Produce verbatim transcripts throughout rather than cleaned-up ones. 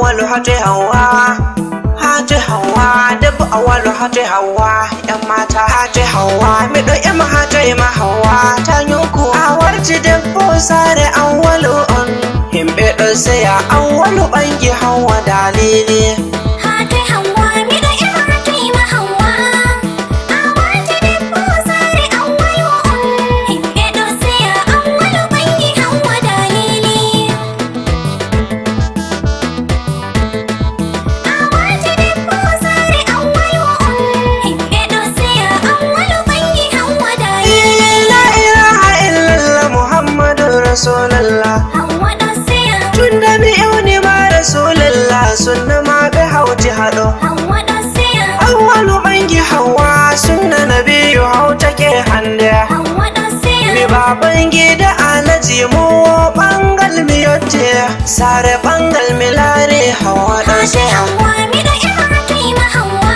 awalu hati hawa hati hawa dabu awalu hati hawa yan mata hati hawa mi do yama hati ma hawa ta nyuku awarti dabbo sare awalu on himbe do saya awalu bangi hawa dalili hati hawa mi do yama hati ma hawa awarti dabbo sare awalu on himbe do saya awalu bangi hawa dalili awarti dabbo sare awalu on himbe do saya awalu bangi hawa dalili la ilaha illallah muhammadur rasulullah hawa do saya tunda mi yawni ma rasulullah sunna ma be hauti hado hawa do saya awalu bangi hawa sunna nabiyyu hautake hande hawa do saya mi baban gida alaji mu bangal mi yotte sare bangal mi lare hawa da hati sai hawa mi do yama hati ma hawa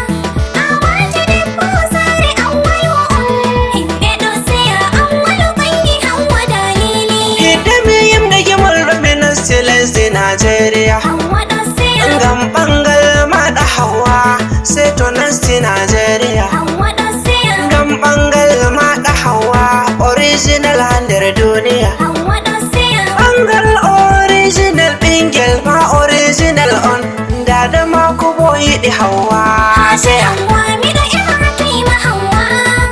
awarti dabbo sare awalu on himbe do saya awalu bangi hawa dalili hidda mi yimda gimol do mi nastilesdi Nigeria hawa do saya ngam bangal ma da hawa sai to nasti Nigeria hawa do saya ngam bangal ma da hawa original hander duniya hawa do saya bangal original bingel ma original on dada ma ko boyi di hawa hati sai hawa mi do yama hati ma hawa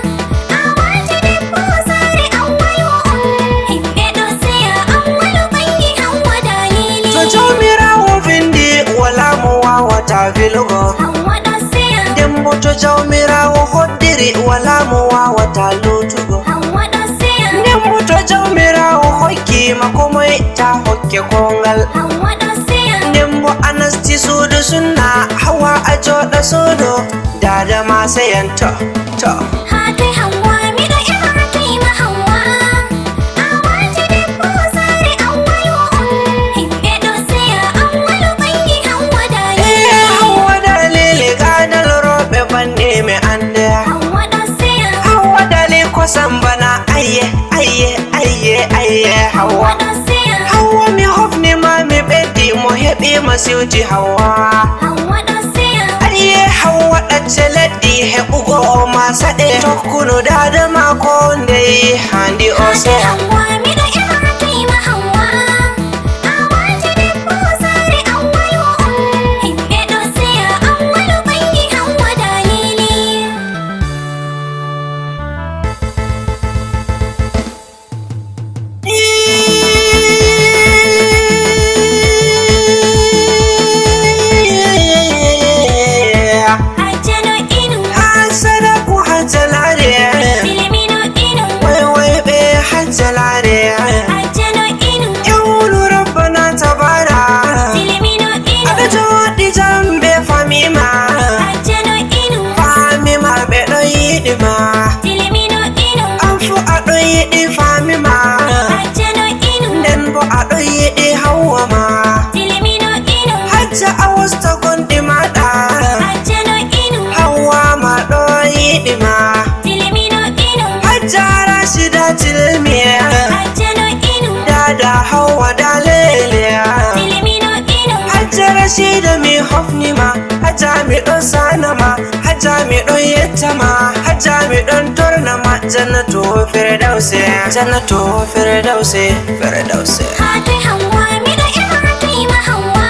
awarti dabbo sare awalu on himbe do saya awalu bangi hawa dalili to jawmirawo vindi wala mo wawata vilgo hawa do saya dembo to jawmirawo hoddiri wala mo wawata lutugo hawa do saya dembo to jawmirawo hokki makomoy ta hokke kongal hawa do saya dembo anasti sudu sunna hawa a joɗa sudu dada ma sayanto to hati hawa mi do yama hati ma hawa awarti dabbo sare awalu on himbe do saya awalu bangi hawa dalili eh hawa dalili gadal roɓe bande me ande hawa do saya hawa dali kosan bana ayye ayye ayye ayye hawa hawa do saya hawa mi hofni ma mi ɓeddi mo heɓi masiwji hawa hawa do saya ayye hawa ɗacce leɗɗi heɓugo o ma saɗe tokkuno dada ma ko ndey handi o hati seya hawa mi do yama hati ma hawa awarti dabbo sare awalu on himbe do saya awalu bangi hawa dalili hajjano inu hasada ku hajjalare filimino inu wai wai ɓe hajjalare hajjano inu yawlu rabbana tabara filimino inu aɗa joɗi jambe famima hajjano inu famima ɓe ɗo yiɗima filimino inu an fu aɗo yiɗi famima hajjano inu nden bo aɗo yiɗi hawwa ma filimino inu hajja a wosta gonɗi maɗa hajjano inu hawwa ma ɗo yiɗima filimino inu hajja rashida tilmiya hajjano inu dada hawwa dalele filimino inu hajja rashida mi hofnima hajja mi ɗon sanama hajja mi ɗon yettama hajja mi ɗon tornama jannatu firdausi jannatu firdausi firdausi hati hawa mi do yama hati ma hawa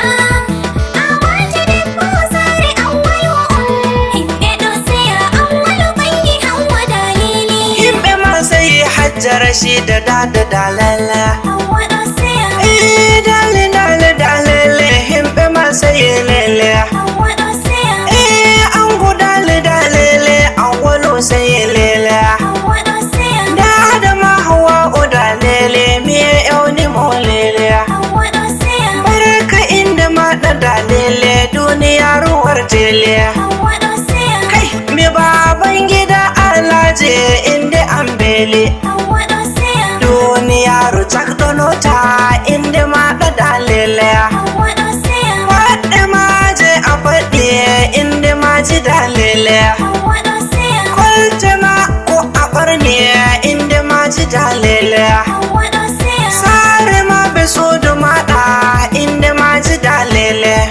awarti dabbo sare awalu on himbe do saya awalu bangi hawa dalili himɓe ma sayi hajja rashida dada dalele hawa do saya eh dale dale dalele himɓe ma sayi lele hawa do saya eh ango dale dalele awwalu sayi lele hawa do saya dada ma hawa o dalele mi ewni mo lele hawa do saya baraka inda ma da dalele duniyaru wartele hawa do saya kai mi baban gida alaje inde ambele hawa do saya duniyaru cakɗonota inde ma da dalele hawa do saya faɗɗe maje a faɗi inde maji dalele hawa do saya kolte ma ko a ɓorni inde maji dalele hawa do saya sare ma be sudu maɗa inde maji dalele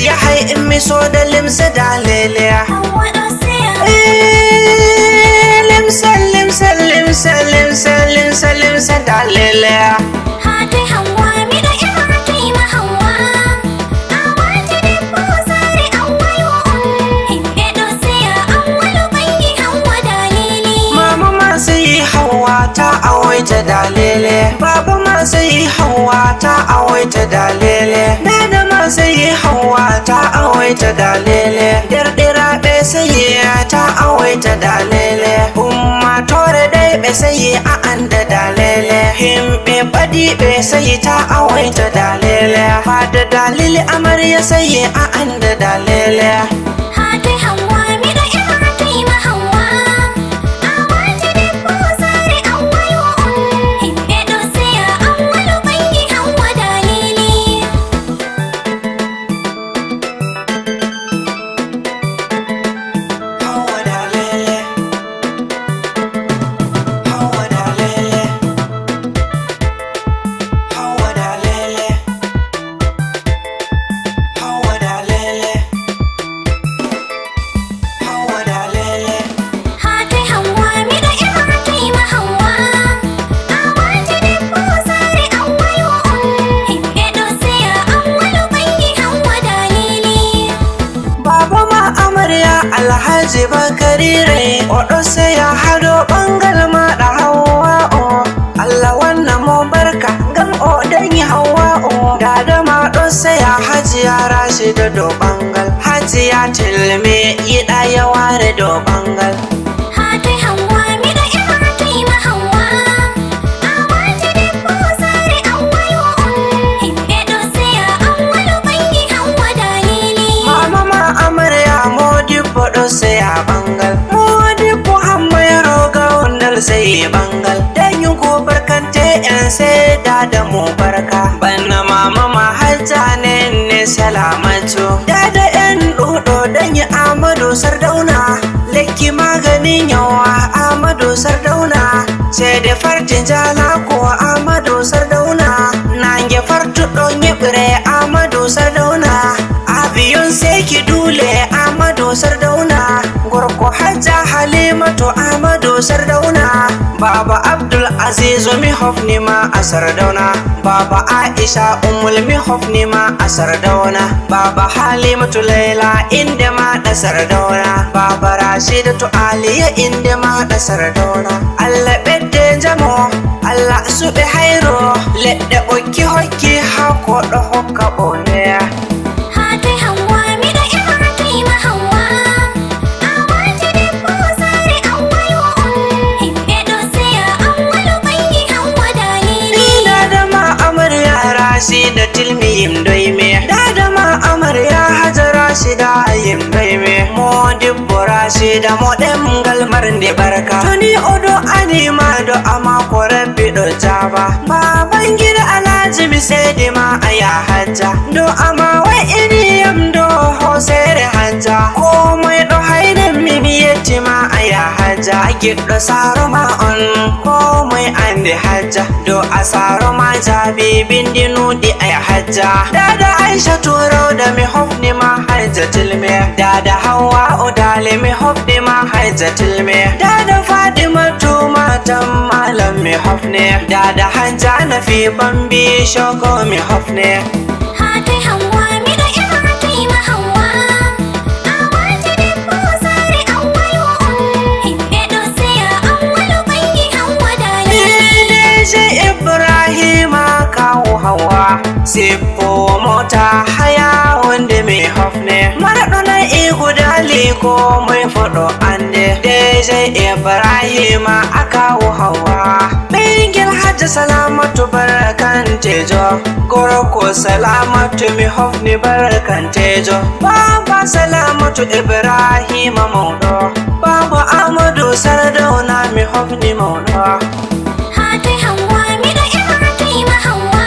ya hai in mi so da limsa da lele Hauwa dosiya. eh limsa limsa limsa limsa limsa limsa da lele Hati Hauwa mi da imati ma Hauwa. Awati debbo sare awwalu on. E dosiya awwalu bangi Hauwa dalili. mama ma sai hawa ta awaita da lele baba ma sai hawa ta awaita da lele dada ma sai hawa ta awaita da lele dirdira be sai ta awaita da lele umma tore dai be sai a anda da lele himbe badi be sai ta awaita da lele fada dalili amarya sai a anda da lele Hati Hauwa mi da imati ma Hauwa. Awati debbo sare awwalu on. E dosiya awwalu bangi Hauwa dalili. hawa da lele hawa da lele hawa da lele hawa da lele hawa da lele Hati Hauwa mi da imati ma Hauwa. Awati debbo sare awwalu on. E dosiya awwalu bangi Hauwa dalili. baba ma amarya alhaji bakarire odo sai ya hado bangal ma da hawa o Allah wannan mu barka gam o dan yi hawa o dada ma do sai ya haji ya rashi da do bangal haji ya tilme yi da ya ware do bangal Hati Hauwa mi da imati ma Hauwa. Awati debbo sare awwalu on. E dosiya awwalu bangi Hauwa dalili. mama ma amarya modi bodo sai ya bangal modi ko hamma ya roga wandal sai bangal dan yi ko barkante yan sai da da mu barka banna mama ma hajja ne ne salamatu da da yan dodo dan yi amadu sardauna lekki maganin yawa amadu sardauna sai da fartin jala ko amadu sardauna nange fartu don yi bire amadu sardauna abiyun sai ki dule amadu sardauna gorko hajja halimatu amadu sardauna baba abdul aziz mi hofni ma a sardauna baba aisha umul mi hofni ma a sardauna baba halimatu laila inda ma da sardauna baba rashidatu aliya inda ma da sardauna allah bedde jamo allah suɓe hayro leɗɗe ɓokki hokki ha koɗo hokka ɓoneya Hati Hauwa mi da imati ma Hauwa. Awati debbo sare awwalu on. E dosiya awwalu bangi Hauwa dalili. dada ma amarya rashida tilmi yim doyme dada ma amarya hajara shida yim doyme modibbo rashida mo ɗemgal marnde barka toni oɗo anima do ama ko rabbi ɗo jaba baban gida alhaji mi sedi ma aya hajja do ama wai iniyam do hosere hajja komai ɗo hayden mi mi yetti ma aya hajja giɗɗo saro ma on komai ande hajja do a saro ma jabi bindi nuɗi aya hajja dada aisha turawda mi hofni ma hajja tilme dada hawa o dale mi hofni ma hajja tilme dada fadima tuma tam malam mi hofne dada hajja nafi bambi shoko mi hofne Hati Hauwa mi da imati ma Hauwa. Awati debbo sare awwalu on. E dosiya awwalu bangi Hauwa dalili. Deje Ibrahima kawo hawa sippo mota haya wanda mai hofne maraɗo na igu dali ko mai faɗo ande Deje Ibrahima akawo hawa ɓingel hajja salamatu barkan tejo gorko salamatu mi hofni barkan tejo baba salamatu Ibrahima mauɗo baba Amadu Sardauna mi hofni mauɗo Hati Hauwa mi da imati ma Hauwa.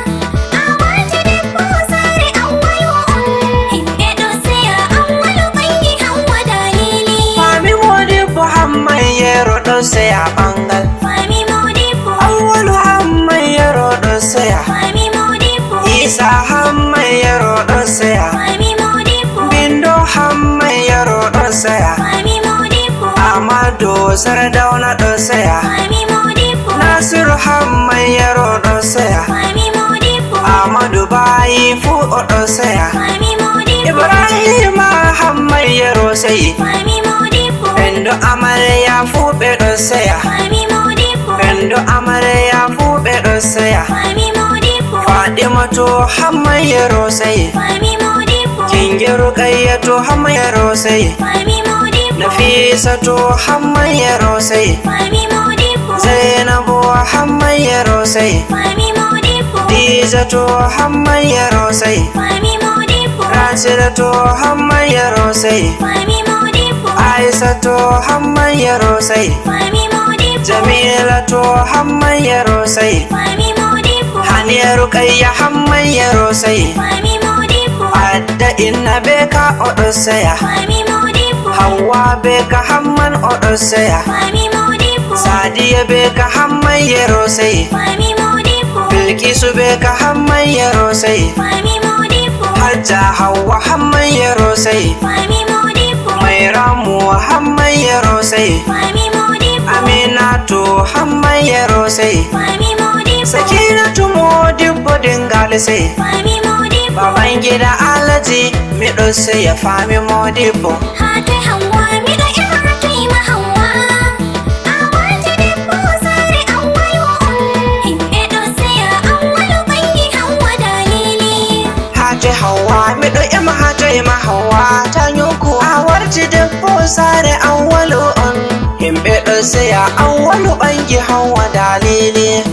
Awati debbo sare awwalu on. E dosiya awwalu bangi Hauwa dalili. Fami modibbo hamman yero ɗo seya ɓangal Fami modibbo. awwalu hamman yero ɗo seya Fami modibbo. isa hamman yero ɗo seya Fami modibbo. Ahmadu Sardauna ɗan saya Mami Modibo. Nasiru Hamman Yaro ɗan saya Mami Modibo. Ahmadu Bayi Fu'o ɗan saya Mami Modibo. Ibrahim Hamman Yaro sai Mami Modibo. Endo Amarya Fuɓe ɗan saya Mami Modibo. Endo Amarya Fuɓe ɗan saya Mami Modibo. Fadimatu Hamman Yaro sai Mami Modibo. Kingi Ruqayyatu Hamman Yaro sai Mami Modibo. Nafisatu Hamman Yaro sai Mami Modibo. Zainabu Hamman Yaro sai Mami Modibo. Dizatu Hamman Yaro sai Mami Modibo. Rasidatu Hamman Yaro sai Mami Modibo. Aisatu Hamman Yaro sai Mami Modibo. Jamilatu Hamman Yaro sai Mami Modibo. Haniya Ruqayya Hamman Yaro sai Mami Modibo. Adda Inna Beka Oɗo saya Mami Modibo. Hawwa Beka Hamman Oɗo saya Mami Modibo. Sadiya Beka Hamman Yaro sai Mami Modibo. Bilkisu Beka Hamman Yaro sai Mami Modibo. Hajja Hawwa Hamman Yaro sai Mami Modibo. Mairamu Hamman Yaro sai Mami Modibo. Aminatu Hamman Yaro sai Mami Modibo. Sakinatu Modibbo Dingali sai Mami Modibo. Baban gida Alhaji Miɗo sai ya fami Modibbo Hate Hawwa miɗo ƴema hate ma Hawwa. Awati debbo sare awwalu on. Himɓe ɗo seya awwalu ɓangi Hawwa dalili. Haje Hawwa Miɗo ƴema haje ma Hawwa ta nyuku a warti debbo sare awwalu on Himɓe ɗo seya awwalu ɓangi Hawwa dalili